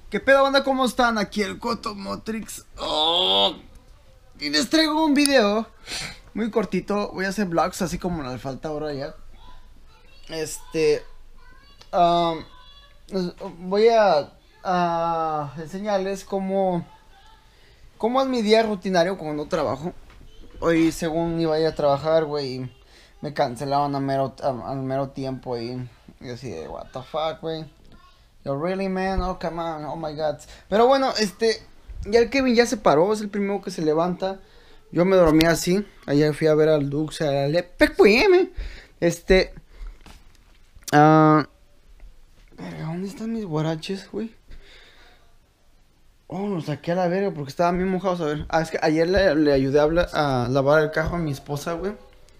¿Qué pedo, banda? ¿Cómo están? Aquí el Coto Motrix. Y les traigo un video muy cortito. Voy a hacer vlogs así como nos falta ahora ya. Voy a enseñarles cómo es mi día rutinario cuando no trabajo. Hoy según iba a ir a trabajar, güey, me cancelaban al mero tiempo y así de, what the fuck, güey. Yo, really, man, oh, come on, oh my god. Pero bueno, ya el Kevin ya se paró, es el primero que se levanta. Yo me dormí así, ayer fui a ver al Dux, a la Verga, ¿dónde están mis guaraches, güey? Oh, los saqué a la verga porque estaban bien mojados, a ver. Es que ayer le ayudé a lavar el carro a mi esposa, güey.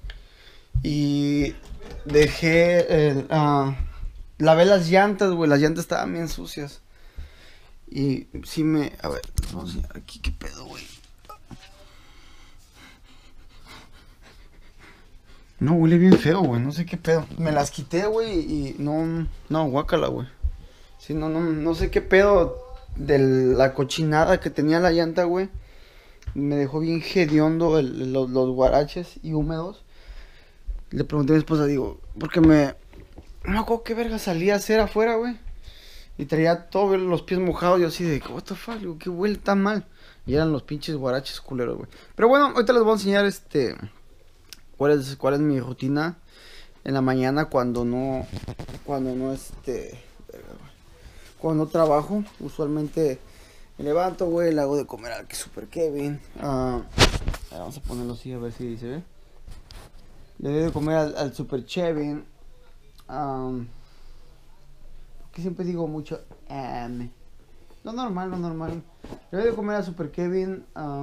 Y dejé lavé las llantas, güey. Las llantas estaban bien sucias. Y sí me... A ver, vamos a enseñar aquí qué pedo, güey. No, huele bien feo, güey. No sé qué pedo. Me las quité, güey. Y no, guácala, güey. Sí, no sé qué pedo de la cochinada que tenía la llanta, güey. Me dejó bien hediondo los guaraches y húmedos. Le pregunté a mi esposa, digo, porque no me acuerdo qué verga salía a hacer afuera, güey. Y traía todos los pies mojados. Yo así de, what the fuck, digo, qué huele tan mal. Y eran los pinches guaraches culeros, güey. Pero bueno, ahorita les voy a enseñar cuál es mi rutina en la mañana cuando no trabajo. Usualmente me levanto, güey, le hago de comer al Super Kevin. Vamos a ponerlo así a ver si se ve. Le doy de comer al Super Kevin. Porque siempre digo mucho lo normal. Le doy de comer al Super Kevin.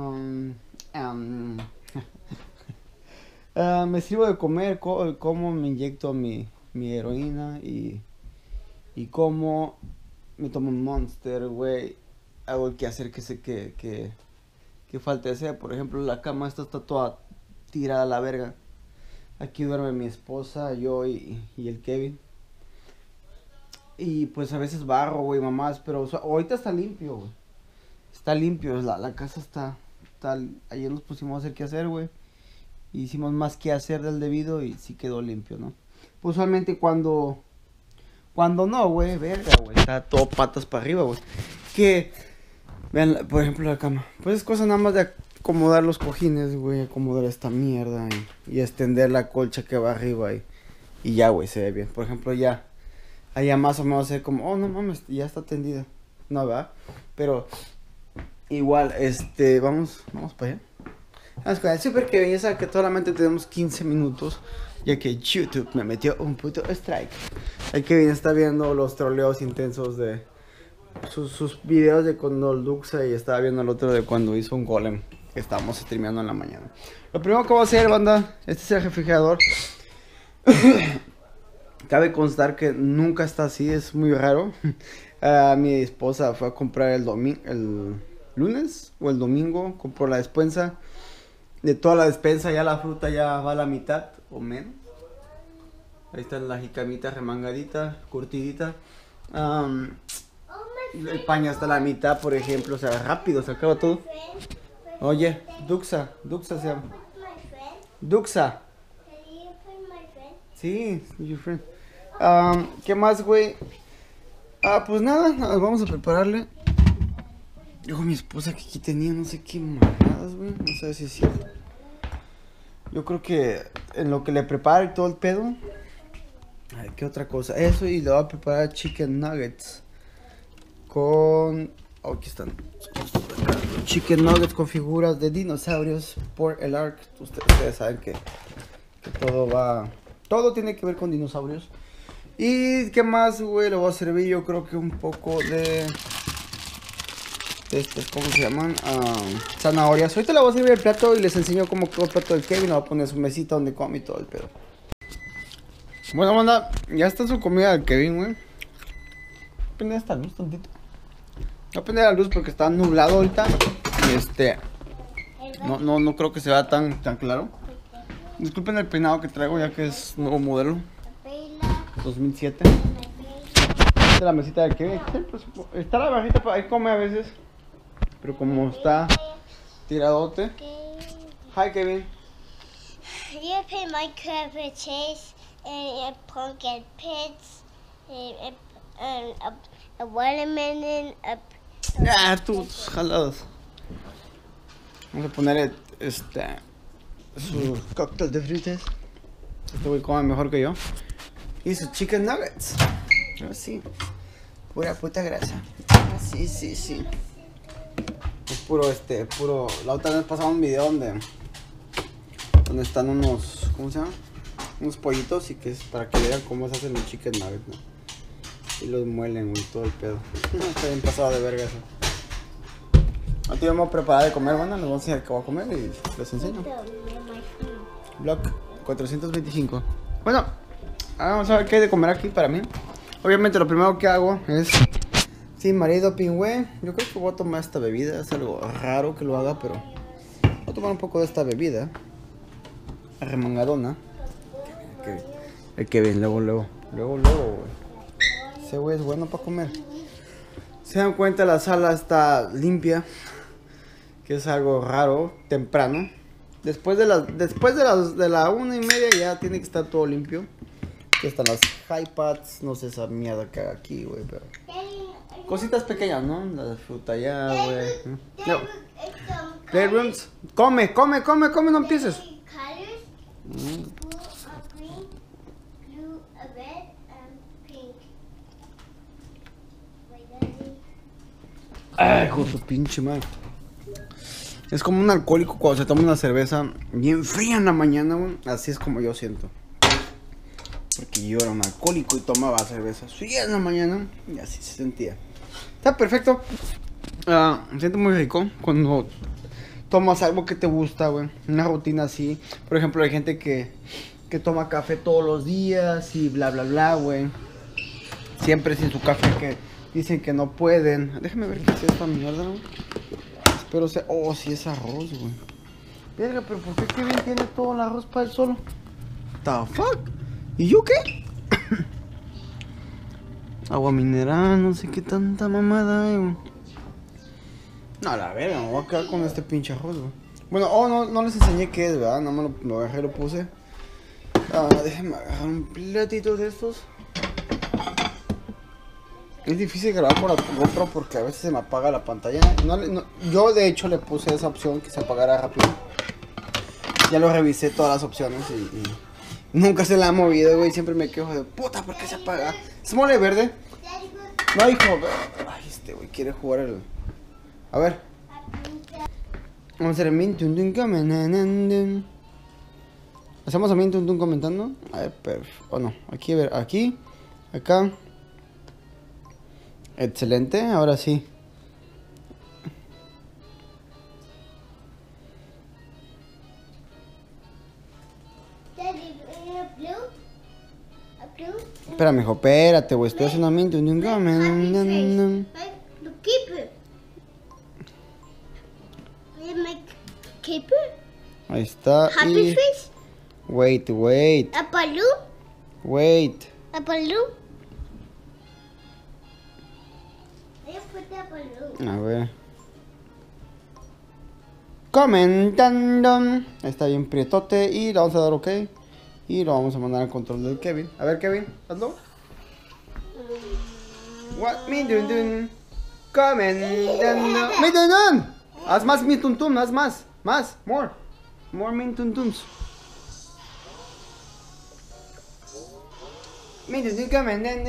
Me sirvo de comer, como me inyecto mi heroína y como me tomo un Monster, güey. Hago el quehacer que falte hacer. Por ejemplo, la cama está toda tirada a la verga. Aquí duerme mi esposa, yo y el Kevin. Y pues a veces barro, güey, mamás. Pero ahorita está limpio, güey. Está limpio, la casa está... Ayer nos pusimos a hacer qué hacer, güey. Hicimos más que hacer del debido y sí quedó limpio, ¿no? Pues usualmente cuando no, güey, verga, güey, está todo patas para arriba, güey. Que, vean, por ejemplo, la cama. Pues es cosa nada más de acomodar los cojines, güey, acomodar esta mierda y extender la colcha que va arriba y ya, güey, se ve bien. Por ejemplo, ya, allá más o menos se ve como, oh, no mames, ya está tendida. No, ¿verdad? Pero, igual, vamos para allá. Vamos con el Super Kevin, ya saben que solamente tenemos 15 minutos, ya que YouTube me metió un puto strike. El Kevin está viendo los troleos intensos de sus videos de cuando el Duxa y estaba viendo el otro de cuando hizo un golem que estábamos streameando en la mañana. Lo primero que voy a hacer, banda, este es el refrigerador. Cabe constar que nunca está así, es muy raro. Mi esposa fue a comprar el lunes o el domingo, compró la despensa. De toda la despensa ya la fruta ya va a la mitad o menos. Ahí está la jicamita remangadita, curtidita. El paño hasta la mitad, por ejemplo. O sea, rápido, se acaba todo. Oye, Duxa se llama. Duxa. Sí, your friend. ¿Qué más, güey? Pues nada, vamos a prepararle. Dijo mi esposa que aquí tenía no sé qué mamadas, güey. No sé si es cierto. Yo creo que en lo que le prepare todo el pedo. Ay, ¿qué otra cosa? Eso, y le voy a preparar chicken nuggets. Aquí están. Chicken nuggets con figuras de dinosaurios por el Ark. Ustedes saben que todo tiene que ver con dinosaurios. ¿Y qué más, güey? Le voy a servir yo creo que un poco de ¿cómo se llaman? Zanahorias. Ahorita le voy a servir el plato y les enseño cómo quedó el plato del Kevin. Le voy a poner su mesita donde come y todo el pedo. Bueno, banda, ya está su comida del Kevin, güey. Voy a prender esta luz tantito. Voy a prender la luz porque está nublado ahorita. Y no creo que se vea tan claro. Disculpen el peinado que traigo ya que es nuevo modelo 2007. la mesita de Kevin. Pues, está la bajita para ahí come a veces. Pero como está tiradote. Hi Kevin. You put Minecraft chase and pumpkin pits and a watermelon. Ah, tus jalados. Vamos a ponerle su cóctel de frutas. Este güey come mejor que yo. Y sus chicken nuggets. Así. Pura puta grasa. Sí, sí, sí. Es puro puro. La otra vez pasaba un video donde están unos, ¿cómo se llama? Unos pollitos y que es para que vean cómo se hacen los chicken nuggets, ¿no? Y los muelen, güey, todo el pedo. Está bien pasado de verga eso. Ahorita vamos a preparar de comer, bueno, les voy a enseñar qué voy a comer y les enseño. Block 425. Bueno, vamos a ver qué hay de comer aquí para mí. Obviamente lo primero que hago es, sí, marido pingüe. Yo creo que voy a tomar esta bebida. Es algo raro que lo haga, pero voy a tomar un poco de esta bebida remangadona. El Kevin, luego, güey. Ese güey es bueno para comer. Se dan cuenta, la sala está limpia, que es algo raro, temprano. Después de la 1:30 ya tiene que estar todo limpio. Aquí están las iPads, no sé esa mierda que haga aquí, güey, pero cositas pequeñas, ¿no? La fruta ya, güey. No. Playrooms. Come, no empieces. Ay, con su pinche madre. Es como un alcohólico cuando se toma una cerveza bien fría en la mañana, güey. Así es como yo siento. Porque yo era un alcohólico y tomaba cerveza fría en la mañana. Y así se sentía. Está perfecto. Me siento muy rico cuando tomas algo que te gusta, güey. Una rutina así. Por ejemplo, hay gente que toma café todos los días y bla, bla, bla, güey. Siempre sin su café que dicen que no pueden. Déjame ver qué es esta mierda, güey. Espero sea... Oh, sí es arroz, güey. Verga, pero ¿por qué Kevin tiene todo el arroz para él solo? The fuck? ¿Y yo qué? Agua mineral, no sé qué tanta mamada hay, güey. No, la verga, me voy a quedar con este pinche arroz, güey. Bueno, no les enseñé qué es, ¿verdad? Nada más lo agarré y lo puse. Déjenme agarrar un platito de estos. Es difícil grabar por la GoPro porque a veces se me apaga la pantalla. Yo de hecho le puse esa opción que se apagara rápido. Ya lo revisé todas las opciones y nunca se la ha movido, güey. Siempre me quejo de puta, ¿por qué se apaga? ¿Es mole verde? No, hijo. Ay, este güey quiere jugar el... A ver. Vamos a hacer el Mintun comentando. ¿Hacemos a Mintun comentando? A ver, perfecto. O no, aquí, a ver, aquí, acá. Excelente, ahora sí. Espera, mijo, espérate, güey. Estoy haciendo un comentando. Ahí está. Happy face? Wait. A balloon? Wait. A balloon? A ver. Comentando. Está bien prietote. Y le vamos a dar OK. Y lo vamos a mandar al control del Kevin. A ver, Kevin, hazlo. What me doing? Comentando. Me doing. Haz más mi tuntum, haz más. Más. More min tuntums. Me doing comentando.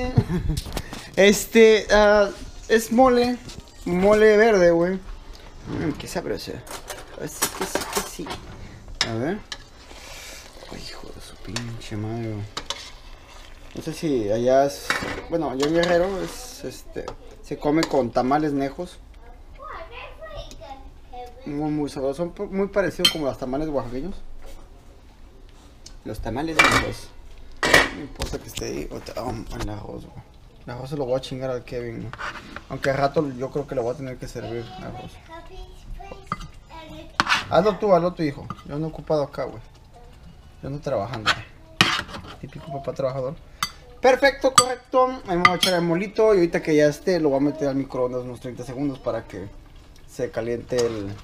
Es mole verde, güey. Qué sabroso. Así que sí. A ver. Ay, hijo de su pinche madre. No sé si allá es... Bueno, allá en Guerrero es se come con tamales nejos. Muy sabrosos. Son muy parecidos como los tamales oaxaqueños. Los tamales nejos. No importa que esté ahí. El arroz, güey. El arroz se lo voy a chingar al Kevin, ¿no? Aunque al rato yo creo que le voy a tener que servir arroz. Hazlo tú, hijo. Yo no he ocupado acá, güey. Yo ando trabajando. Típico papá trabajador. Perfecto, correcto. Ahí me voy a echar el molito y ahorita que ya esté lo voy a meter al microondas unos 30 segundos para que se caliente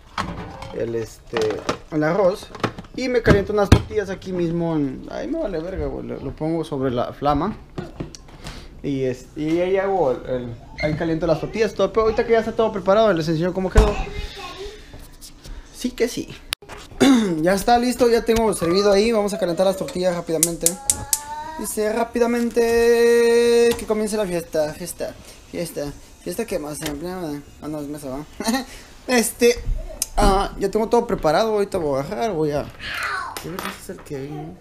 el arroz. Y me caliento unas tortillas aquí mismo. Ahí me vale verga, güey. Lo pongo sobre la flama. Y ahí hago ahí caliento las tortillas, todo. Pero ahorita que ya está todo preparado, les enseño cómo quedó. Sí que sí. Ya está listo, ya tengo servido ahí. Vamos a calentar las tortillas rápidamente. Dice rápidamente que comience la fiesta. Fiesta que más siempre. Ah, no, es mesa, va. Ya tengo todo preparado. Ahorita voy a agarrar, voy a. ¿Qué me vas a hacer que ahí?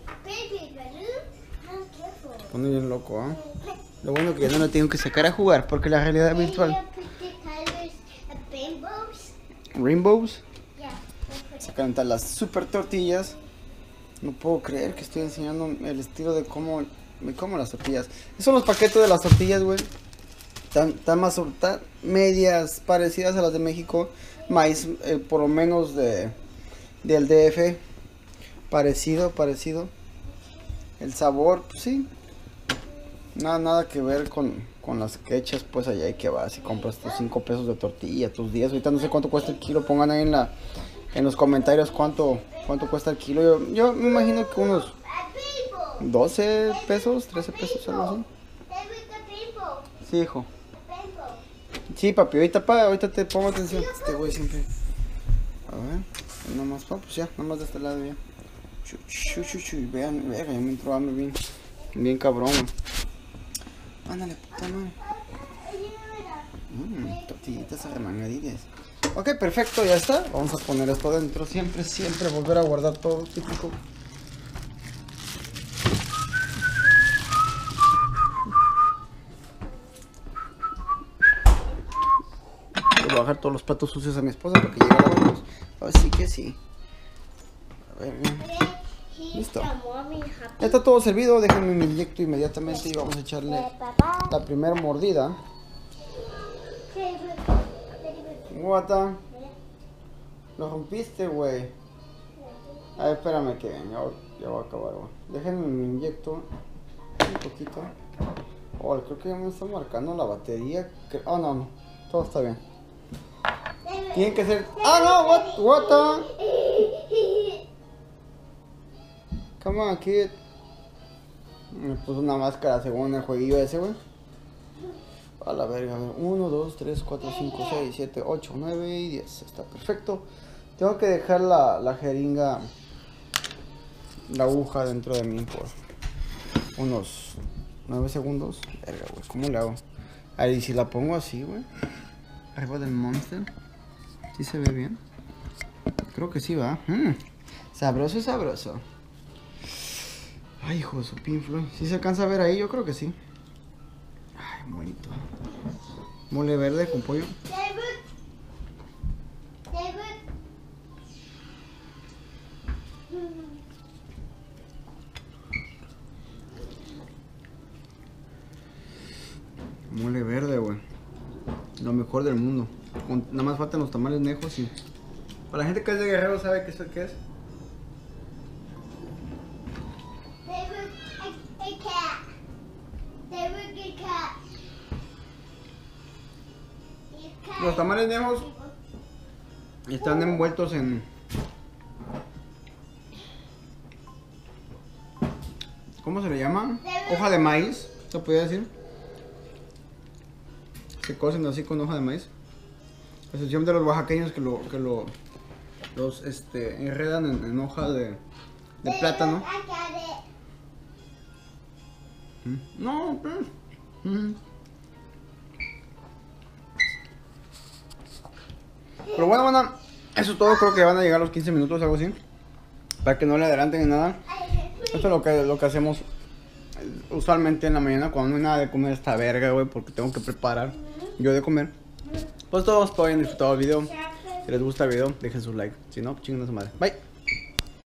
Pone bien loco, ¿ah? Lo bueno que ya no lo tengo que sacar a jugar porque la realidad virtual. Rainbows. Vamos a calentar las super tortillas. No puedo creer que estoy enseñando el estilo de cómo me como las tortillas. Esos son los paquetes de las tortillas, güey. Tan medias parecidas a las de México. Maíz, por lo menos del DF. Parecido. El sabor, pues sí. Nada que ver con las que echas pues allá y que vas y compras tus 5 pesos de tortilla, tus 10. Ahorita no sé cuánto cuesta el kilo. Pongan ahí en los comentarios cuánto cuesta el kilo. Yo me imagino que unos 12 pesos, 13 pesos, algo así. Sí, hijo. Sí, papi, ahorita te pongo atención. Este güey siempre. A ver, nomás, pues ya, nomás de este lado ya. Vean, ya me entró hambre bien cabrón. Ándale, puta madre. Tortillitas arremangadillas. Ok, perfecto, ya está. Vamos a poner esto dentro. Siempre volver a guardar todo típico. Voy a bajar todos los platos sucios a mi esposa para que llegue a lavarlos. Así que sí. A ver, listo. Ya está todo servido. Déjenme me inyecto inmediatamente y vamos a echarle la primera mordida. Guata. Lo rompiste, güey. A ver, espérame que ya voy a acabar, güey. Déjenme me inyecto un poquito. Oh, creo que ya me está marcando la batería. Oh, no. Todo está bien. Tienen que ser... ¡Ah, no! What? Come on, kid. Me puso una máscara según el jueguillo ese, güey. A la verga, a ver. 1, 2, 3, 4, 5, 6, 7, 8, 9 y 10. Está perfecto. Tengo que dejar la jeringa, la aguja dentro de mí por unos 9 segundos. Verga, güey, ¿cómo le hago? Ahí, si la pongo así, güey. Arriba del monster. ¿Sí se ve bien? Creo que sí, va. Sabroso. Ay, hijo de su pinflo. ¿Sí se alcanza a ver ahí? Yo creo que sí. Ay, bonito. Mole verde con pollo. Mole verde, güey. Lo mejor del mundo. Nada más faltan los tamales nejos y... Para la gente que es de Guerrero sabe que eso qué es. Los tamales nejos están envueltos en... ¿Cómo se le llama? Hoja de maíz, ¿se podría decir? Se cocen así con hoja de maíz. A excepción de los oaxaqueños que los enredan en hoja de plátano. No, pero bueno, eso es todo. Creo que van a llegar los 15 minutos, algo así. Para que no le adelanten ni nada. Esto es lo que hacemos usualmente en la mañana cuando no hay nada de comer esta verga, güey. Porque tengo que preparar yo de comer. Pues todos pueden disfrutar el video. Si les gusta el video, dejen su like. Si no, chinguen a su madre. Bye.